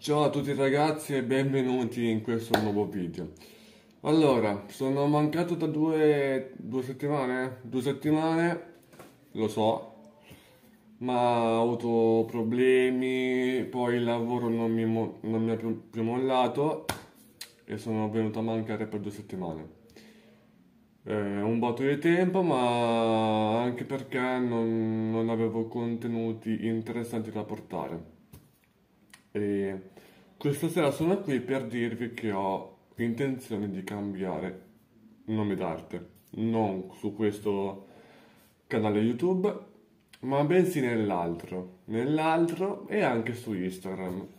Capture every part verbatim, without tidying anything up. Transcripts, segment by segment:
Ciao a tutti ragazzi e benvenuti in questo nuovo video. Allora, sono mancato da due, due settimane? Due settimane, lo so, ma ho avuto problemi, poi il lavoro non mi, mo- non mi ha più, più mollato e sono venuto a mancare per due settimane. Eh, un botto di tempo, ma anche perché non, non avevo contenuti interessanti da portare. E questa sera sono qui per dirvi che ho intenzione di cambiare nome d'arte, non su questo canale YouTube, ma bensì nell'altro, nell'altro e anche su Instagram.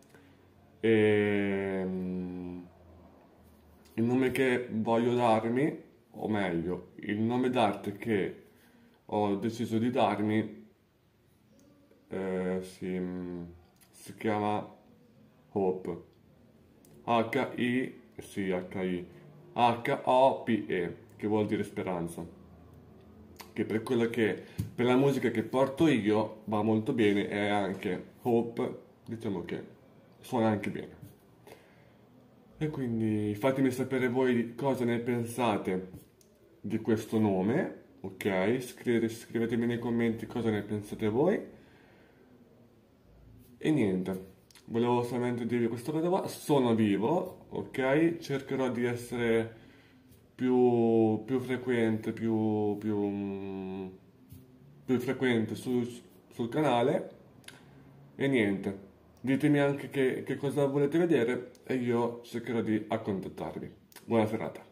E mm, il nome che voglio darmi, o meglio, il nome d'arte che ho deciso di darmi, eh, si, mm, si chiama Hope. H I, sì, H I, H O P E, che vuol dire speranza. Che per quello che, per la musica che porto io va molto bene e anche Hope, diciamo che suona anche bene. E quindi fatemi sapere voi cosa ne pensate di questo nome, ok? Scrivete- scrivetemi nei commenti cosa ne pensate voi. E niente, volevo solamente dirvi questa cosa qua, sono vivo, ok? Cercherò di essere più, più frequente, più, più, mm, più frequente su- sul canale e niente, ditemi anche che, che cosa volete vedere e io cercherò di accontentarvi. Buona serata.